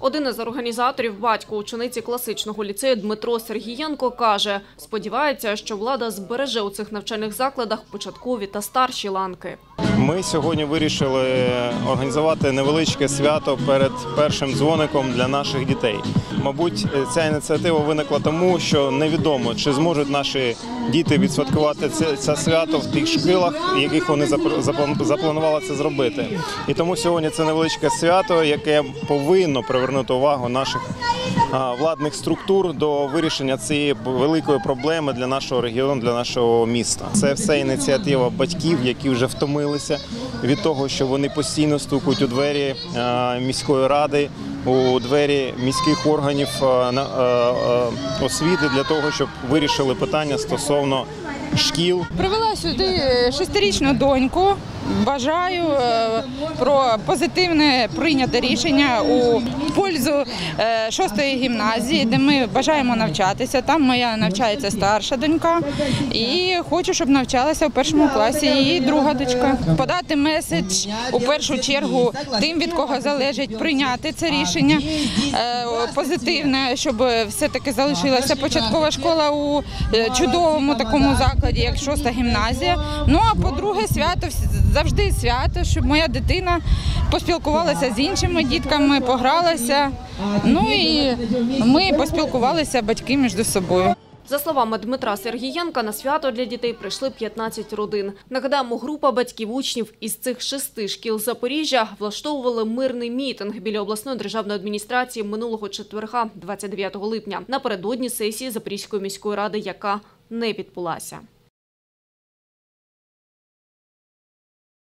Один із організаторів, батько учениці класичного ліцею Дмитро Сергієнко, каже, сподівається, що влада збереже у цих навчальних закладах початкові та старші ланки. Ми сьогодні вирішили організувати невеличке свято перед першим дзвоником для наших дітей. Мабуть, ця ініціатива виникла тому, що невідомо, чи зможуть наші діти відсвяткувати це свято в тих школах, яких вони запланували це зробити. І тому сьогодні це невеличке свято, яке повинно привернути увагу наших владних структур до вирішення цієї великої проблеми для нашого регіону, для нашого міста. Це все ініціатива батьків, які вже втомилися від того, що вони постійно стукають у двері міської ради, у двері міських органів освіти для того, щоб вирішили питання стосовно шкіл. Привела сюди 6-річну доньку. Бажаю про позитивне прийняте рішення у пользу 6-ї гімназії, де ми бажаємо навчатися. Там моя навчається старша донька і хочу, щоб навчалася у 1 класі її друга дочка. Подати меседж у першу чергу тим, від кого залежить прийняти це рішення позитивне, щоб все-таки залишилася початкова школа у чудовому такому закладі, як 6-та гімназія. Ну а по-друге, свято завжди свято, щоб моя дитина поспілкувалася з іншими дітками, погралася. Ну і ми поспілкувалися, батьки, між собою. За словами Дмитра Сергієнка, на свято для дітей прийшли 15 родин. Нагадаємо, група батьків-учнів із цих 6 шкіл Запоріжжя влаштовували мирний мітинг біля обласної державної адміністрації минулого четверга, 29 липня, напередодні сесії Запорізької міської ради, яка не відбулася.